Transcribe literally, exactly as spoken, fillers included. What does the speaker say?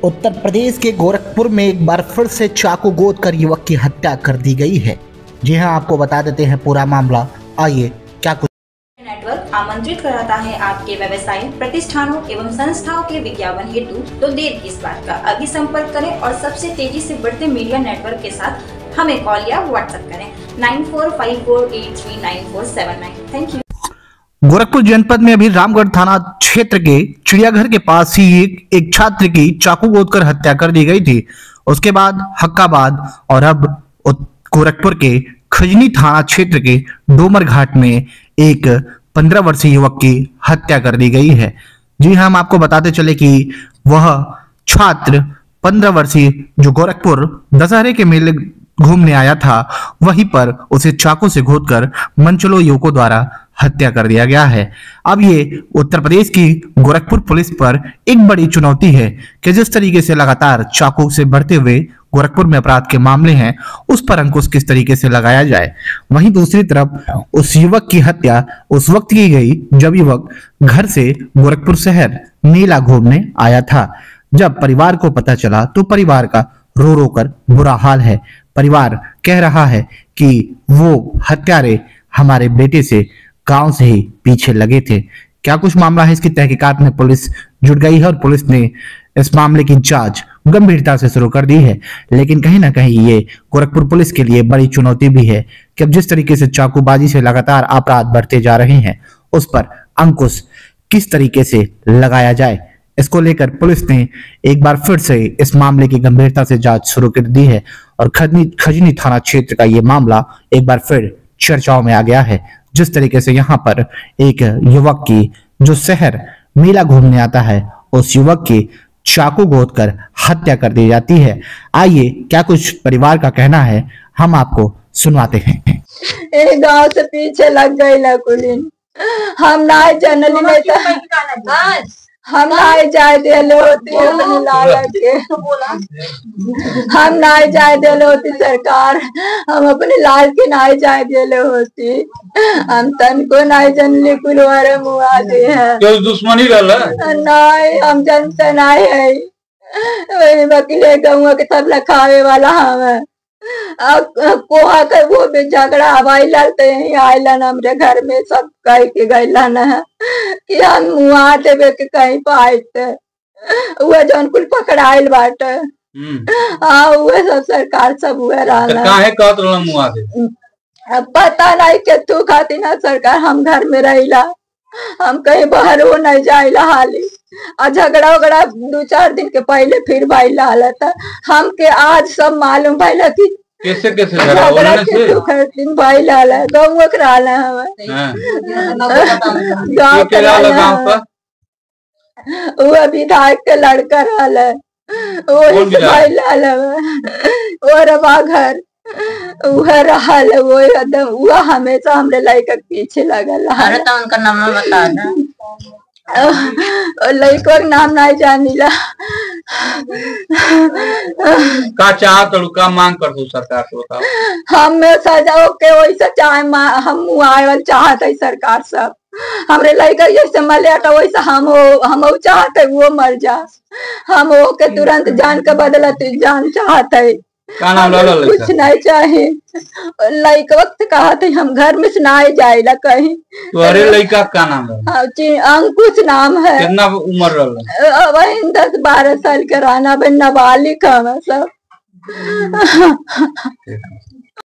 उत्तर प्रदेश के गोरखपुर में एक बार फिर से चाकू गोद कर युवक की हत्या कर दी गई है। जी हां, आपको बता देते हैं पूरा मामला। आइए क्या कुछ। नेटवर्क आमंत्रित कराता है आपके व्यवसाय प्रतिष्ठानों एवं संस्थाओं के विज्ञापन हेतु। तो देर किस बात का, अभी संपर्क करें और सबसे तेजी से बढ़ते मीडिया नेटवर्क के साथ हमें कॉल या व्हाट्सएप करें nine four five four eight three nine four seven nine. Thank you. Gorakhpur जनपद में अभी रामगढ़ थाना क्षेत्र के चिड़ियाघर के पास ही एक, एक छात्र की चाकू गोदकर हत्या कर दी गई थी। उसके बाद हक्काबाद और अब गोरखपुर के खजनी थाना क्षेत्र के डोमर घाट में एक पंद्रह वर्षीय युवक की हत्या कर दी गई है। जी हाँ, हम आपको बताते चले कि वह छात्र पंद्रह वर्षीय जो गोरखपुर दशहरे के मेले घूमने आया था, वहीं पर उसे चाकू से गोदकर मनचलो युवकों द्वारा हत्या कर दिया गया है। अब ये उत्तर प्रदेश की गोरखपुर पुलिस पर एक बड़ी चुनौती है कि जिस तरीके से लगातार चाकू से बढ़ते हुए गोरखपुर में अपराध के मामले हैं, उस पर अंकुश किस तरीके से लगाया जाए। वहीं दूसरी तरफ उस युवक की हत्या उस वक्त की गई जब युवक घर से गोरखपुर शहर मेला घूमने आया था। जब परिवार को पता चला तो परिवार का रो रो कर बुरा हाल है। परिवार कह रहा है कि वो हत्यारे हमारे बेटे से गांव से ही पीछे लगे थे। क्या कुछ मामला है, इसकी तहकीकात में पुलिस जुट गई है और पुलिस ने इस मामले की जांच गंभीरता से शुरू कर दी है। लेकिन कहीं ना कहीं ये गोरखपुर पुलिस के लिए बड़ी चुनौती भी है कि अब जिस तरीके से चाकूबाजी से लगातार अपराध बढ़ते जा रहे हैं, उस पर अंकुश किस तरीके से लगाया जाए। इसको लेकर पुलिस ने एक बार फिर से इस मामले की गंभीरता से जांच शुरू कर दी है और खजनी खजनी थाना क्षेत्र का ये मामला एक बार फिर चर्चाओं में आ गया है। जिस तरीके से यहाँ पर एक युवक की जो शहर मेला घूमने आता है, उस युवक की चाकू गोदकर हत्या कर दी जाती है। आइए क्या कुछ परिवार का कहना है, हम आपको सुनवाते हैं। एक गांव से पीछे लग गई लकुलिन, हम ना जनरली में हम ना जाए दिल होती अपनी लाला के, हम ना जाए दिल होती सरकार, हम अपने लाल के ना जाए दिल होती, हम तन को ना जनली कुलवारे मुआ दे हैं। क्यों दुश्मनी रहला? नहीं, हम जन से नहीं है, वही वकीले गौवा के सब लखावे वाला हम है। कोहा कर वो भी झगड़ा हवाई लड़ते हैं आइलन हमरे घर में सब कह के गैलन है कि हम मुआ देवे के कहीं पाते वो जौन कुल पकड़ाइल बाटे। हाँ, वो सब सरकार सब हुए रहा काहे कहत रहला मुआ दे? पता नहीं के तू खाती ना सरकार, हम घर में रहिला, हम कहीं बाहर वो नहीं जाइला हाली। और झगड़ा वगड़ा दो चार दिन के पहले फिर भाई हालत हमके आज सब मालूम भैला कि कैसे कैसे झगड़ा से दिन भाई लाल है गाँव कराल है गाँव का वो विधायक के लड़का रहल है, वो भाई लाल है और घर वह रहल वो एकदम वो हमेशा हमरे लड़का के पीछे लगल है। तो उनका नाम बता दे। लड़का का नाम नहीं जानिला। का चाहत का मांग कर दो सरकार से बताओ। हम सजाओ के वैसा चाहे हम आयल चाहत है सरकार सब, हमरे लड़का जैसे मलेटा वैसा हम हम चाहते वो मर जा, हम वो के तुरंत जान के बदलत जान चाहते है। कुछ नहीं चाहे लड़का वक्त कहा थे हम घर में सुनाए जाएला कहीं। तुम्हारे लड़का का नाम है? अंकुश नाम है। कितना उम्र रहला? वही दस बारह साल का रहना, नाबालिग है सब।